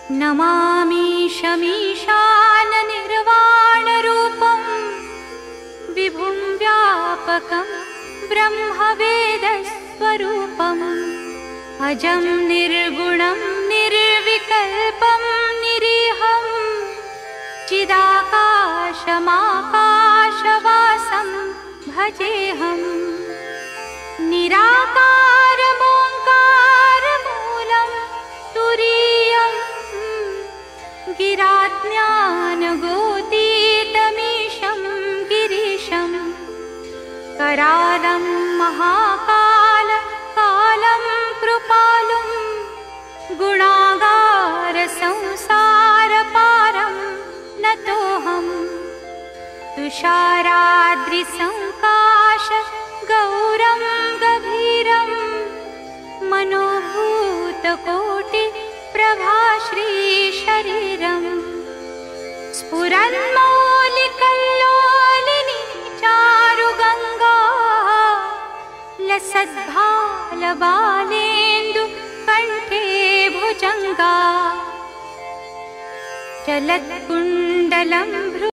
नमामि शमीशाननिर्वाणरूपं विभुं व्यापकं ब्रह्मवेदस्वरूपम् अजं निर्गुणं निर्विकल्पं निरीहं चिदाकाशमाकाशवासं भजेऽहम् निराकारमोङ्कारमूलं तुरीयं गिराज्ञानगोतीतमीशं गिरीशं करालं महाकाल कालं कृपालुं गुणागारसंसारपारं नतोऽहम् तुषाराद्रिसङ्काश गौरं गभीरं मनोभूतकोटिप्रभाश्रीशरीरम् स्फुरन्मौलिकल्लोलिनी चारुगङ्गा लसद्भालबालेन्दुकण्ठे भुजङ्गा चलत्कुण्डलं